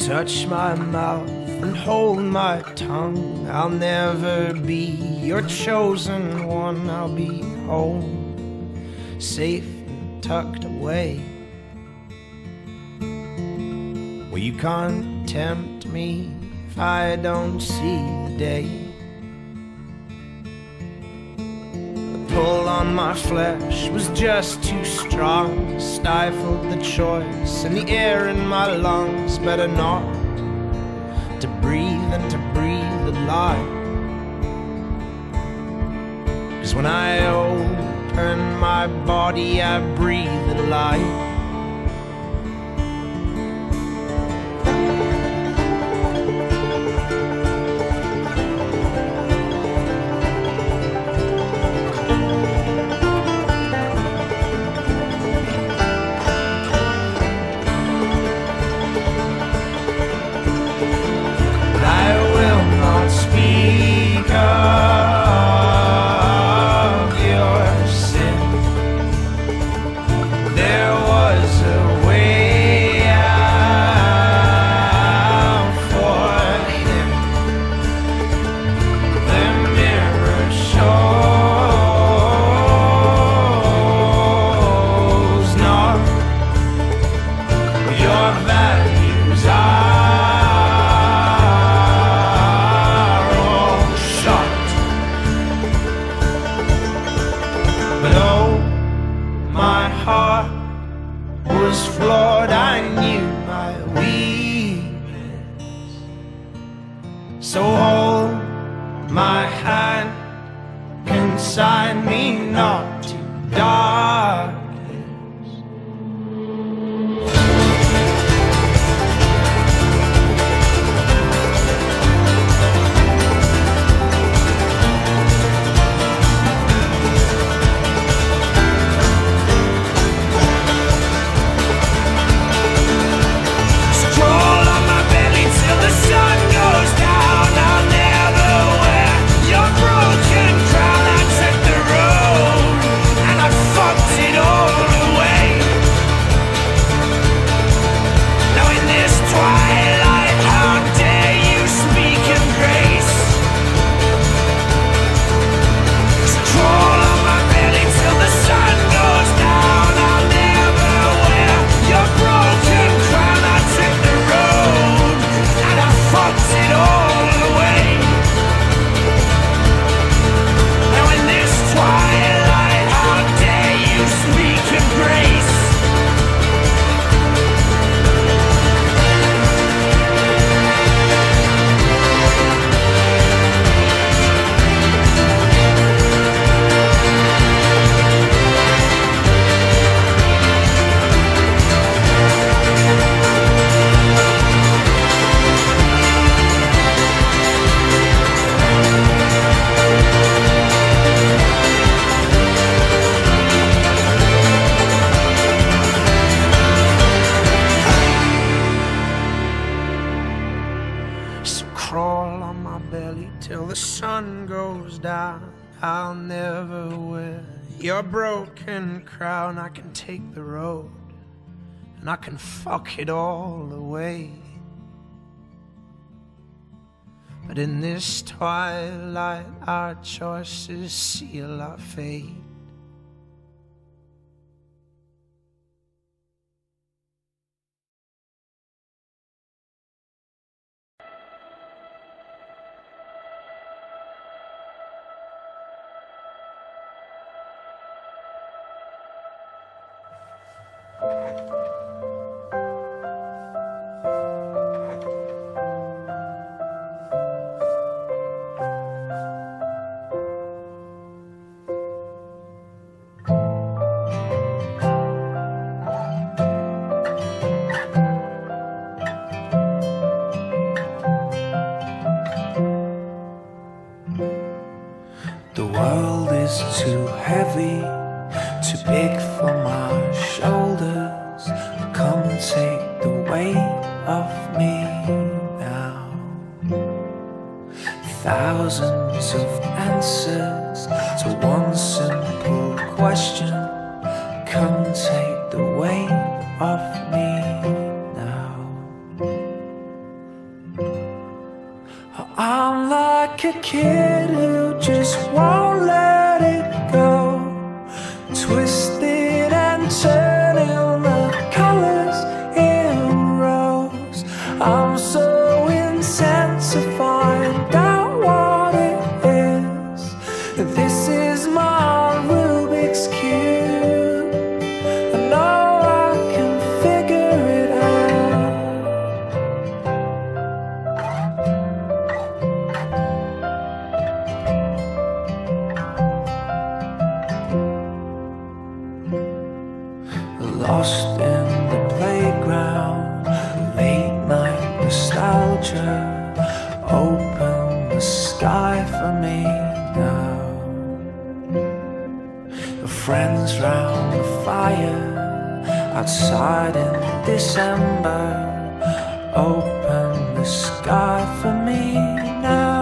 touch my mouth and hold my tongue. I'll never be your chosen one. I'll be home, safe and tucked away, where you can't tempt me if I don't see the day. The pull on my flesh was just too strong, stifled the choice and the air in my lungs. Better not to breathe and to breathe the light, 'cause when I open my body I breathe the light. Was flawed, I knew my weakness, so hold my hand, consign me not to darkness. Crawl on my belly till the sun goes down. I'll never wear your broken crown. I can take the road and I can fuck it all away, but in this twilight our choices seal our fate. The world is too heavy, too big for my shoulders. Come and take the weight off me now. Thousands of answers to one simple question. Come and take the weight off me now. kid who just won't let it go, twisted and turning the colors in rows. I'm so intent to find out what it is. This is my Rubik's Cube. I know I can figure it out. Lost in the playground, late night nostalgia. Open the sky for me now. Your friends round the fire outside in December. Open the sky for me now.